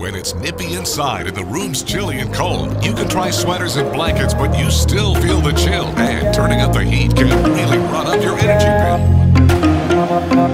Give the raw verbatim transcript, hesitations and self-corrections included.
When it's nippy inside and the room's chilly and cold, you can try sweaters and blankets, but you still feel the chill. And turning up the heat can really run up your energy bill.